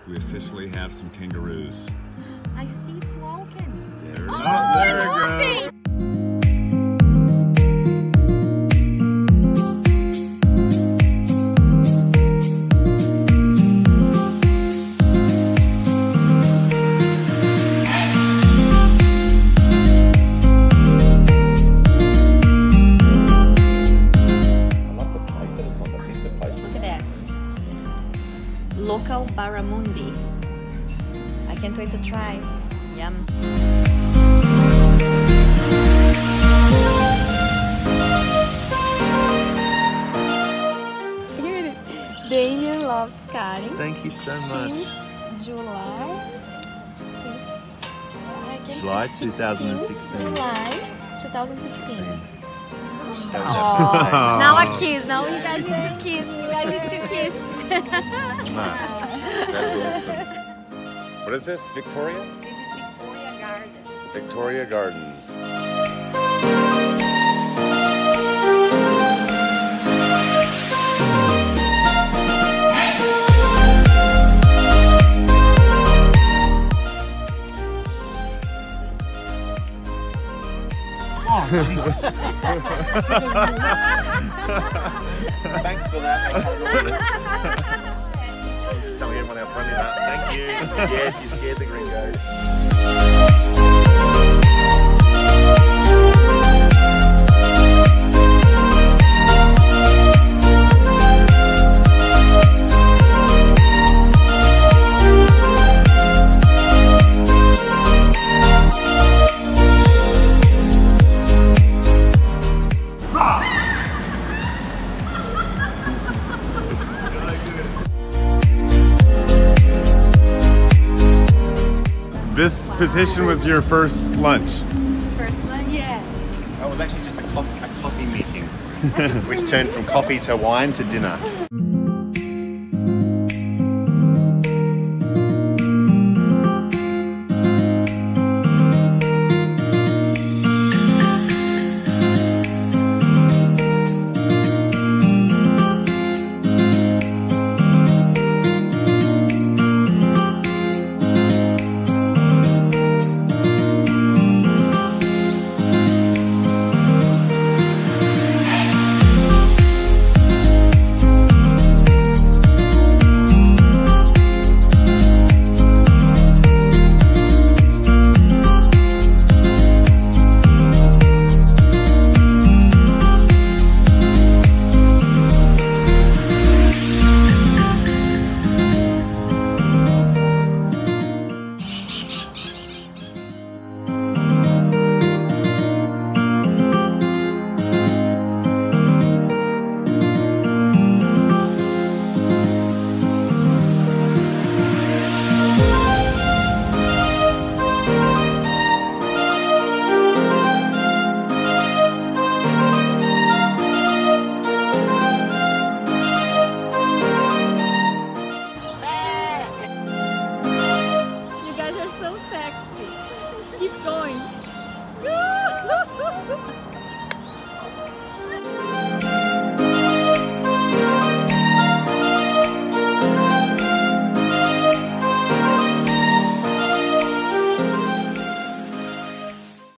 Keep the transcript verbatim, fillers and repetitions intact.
We officially have some kangaroos. I see it's walking. There, Oh, oh, there it it's goes. Local barramundi. I can't wait to try. Yum. Here it is. Damien loves cutting. Thank you so much. Since July. Since July two thousand sixteen. July two thousand sixteen. Oh. Now a kiss. Now you guys need to kiss. You guys need to kiss. That's awesome. What is this? Victoria? This is Victoria Garden. Victoria Gardens. Oh, Jesus. Thanks for that. Just telling everyone how funny that. Thank you. Yes, you scared the gringos. This petition was your first lunch. First one? Yes. That was actually just a coffee, a coffee meeting, which turned from coffee to wine to dinner.